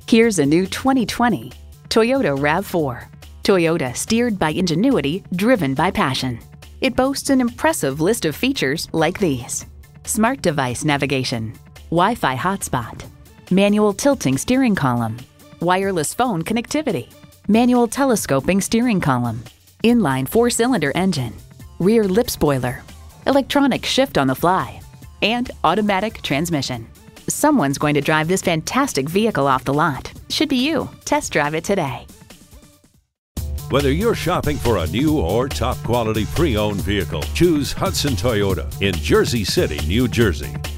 Here's a new 2020 Toyota RAV4. Toyota, steered by ingenuity, driven by passion. It boasts an impressive list of features like these: smart device navigation, Wi-Fi hotspot, manual tilting steering column, wireless phone connectivity, manual telescoping steering column, inline 4-cylinder engine, rear lip spoiler, electronic shift on the fly, and automatic transmission. Someone's going to drive this fantastic vehicle off the lot. Should be you. Test drive it today. Whether you're shopping for a new or top quality pre-owned vehicle, choose Hudson Toyota in Jersey City, New Jersey.